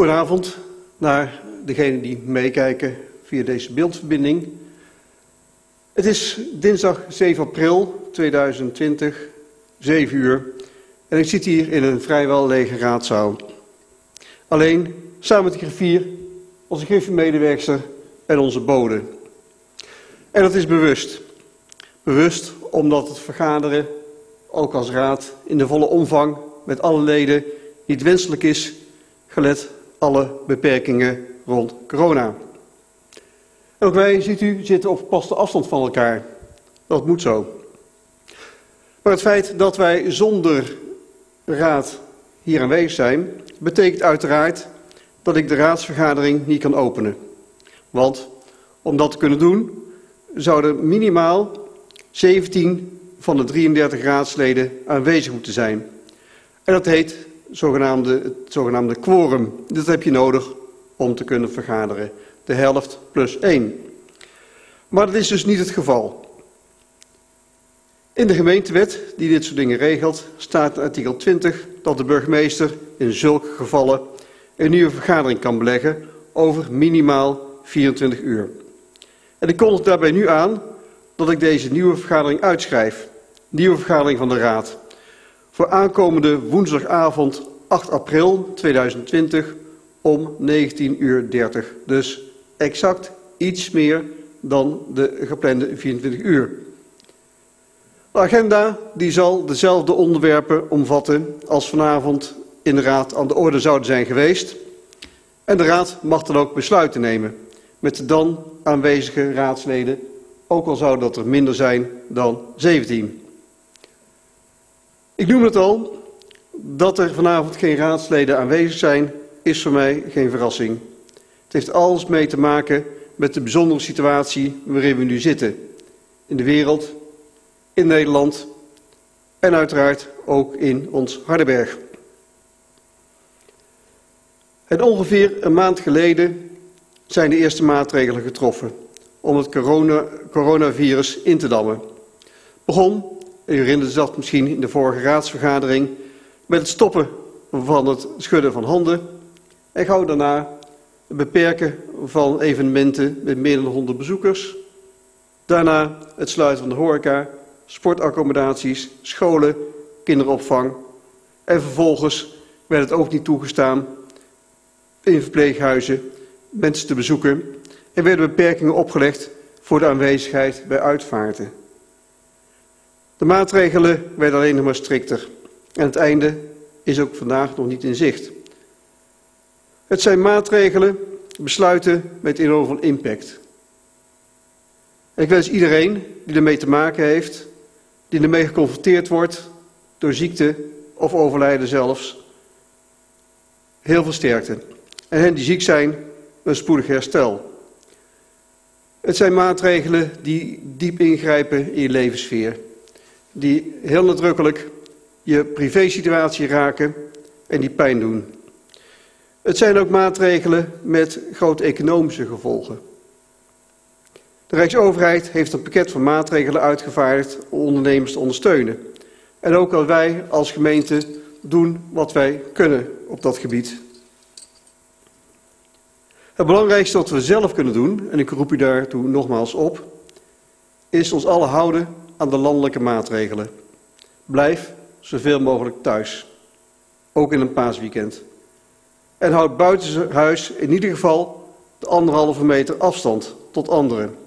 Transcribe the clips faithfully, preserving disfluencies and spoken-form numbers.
Goedenavond naar degenen die meekijken via deze beeldverbinding. Het is dinsdag zeven april tweeduizend twintig, zeven uur en ik zit hier in een vrijwel lege raadzaal. Alleen samen met de griffier, onze griffiemedewerkster en onze bode. En dat is bewust. Bewust omdat het vergaderen, ook als raad, in de volle omvang met alle leden niet wenselijk is, gelet alle beperkingen rond corona. En ook wij, ziet u, zitten op gepaste afstand van elkaar. Dat moet zo. Maar het feit dat wij zonder raad hier aanwezig zijn, betekent uiteraard dat ik de raadsvergadering niet kan openen. Want om dat te kunnen doen, zouden minimaal zeventien van de drieëndertig raadsleden aanwezig moeten zijn. En dat heet zogenaamde, het zogenaamde quorum. Dat heb je nodig om te kunnen vergaderen. De helft plus één. Maar dat is dus niet het geval. In de gemeentewet die dit soort dingen regelt, staat in artikel twintig dat de burgemeester in zulke gevallen een nieuwe vergadering kan beleggen over minimaal vierentwintig uur. En ik kondig daarbij nu aan dat ik deze nieuwe vergadering uitschrijf. Nieuwe vergadering van de Raad. Voor aankomende woensdagavond acht april tweeduizend twintig om negentien uur dertig. Dus exact iets meer dan de geplande vierentwintig uur. De agenda die zal dezelfde onderwerpen omvatten als vanavond in de Raad aan de orde zouden zijn geweest. En de Raad mag dan ook besluiten nemen met de dan aanwezige raadsleden, ook al zou dat er minder zijn dan zeventien. Ik noem het al, dat er vanavond geen raadsleden aanwezig zijn, is voor mij geen verrassing. Het heeft alles mee te maken met de bijzondere situatie waarin we nu zitten. In de wereld, in Nederland en uiteraard ook in ons Hardenberg. En ongeveer een maand geleden zijn de eerste maatregelen getroffen om het corona, coronavirus in te dammen. Begon, u herinnert zich dat misschien in de vorige raadsvergadering, met het stoppen van het schudden van handen en gauw daarna het beperken van evenementen met meer dan honderd bezoekers. Daarna het sluiten van de horeca, sportaccommodaties, scholen, kinderopvang en vervolgens werd het ook niet toegestaan in verpleeghuizen mensen te bezoeken en werden beperkingen opgelegd voor de aanwezigheid bij uitvaarten. De maatregelen werden alleen nog maar strikter en het einde is ook vandaag nog niet in zicht. Het zijn maatregelen, besluiten met enorm veel impact. En ik wens iedereen die ermee te maken heeft, die ermee geconfronteerd wordt door ziekte of overlijden zelfs, heel veel sterkte. En hen die ziek zijn, een spoedig herstel. Het zijn maatregelen die diep ingrijpen in je levenssfeer. Die heel nadrukkelijk je privésituatie raken en die pijn doen. Het zijn ook maatregelen met grote economische gevolgen. De Rijksoverheid heeft een pakket van maatregelen uitgevaardigd om ondernemers te ondersteunen. En ook al wij als gemeente doen wat wij kunnen op dat gebied. Het belangrijkste wat we zelf kunnen doen, en ik roep u daartoe nogmaals op, is ons allen houden aan de landelijke maatregelen. Blijf zoveel mogelijk thuis, ook in een paasweekend. En houd buiten huis in ieder geval de anderhalve meter afstand tot anderen.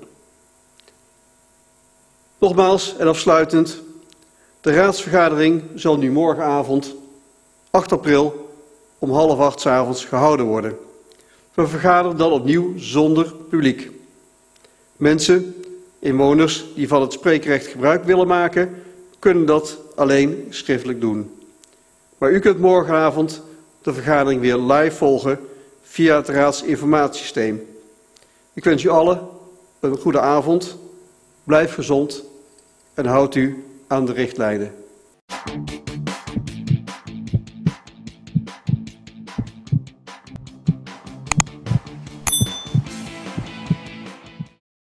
Nogmaals en afsluitend, de raadsvergadering zal nu morgenavond, acht april, om half acht 's avonds gehouden worden. We vergaderen dan opnieuw zonder publiek. Mensen, inwoners die van het spreekrecht gebruik willen maken, kunnen dat alleen schriftelijk doen. Maar u kunt morgenavond de vergadering weer live volgen via het raadsinformatiesysteem. Ik wens u allen een goede avond, blijf gezond en houd u aan de richtlijnen.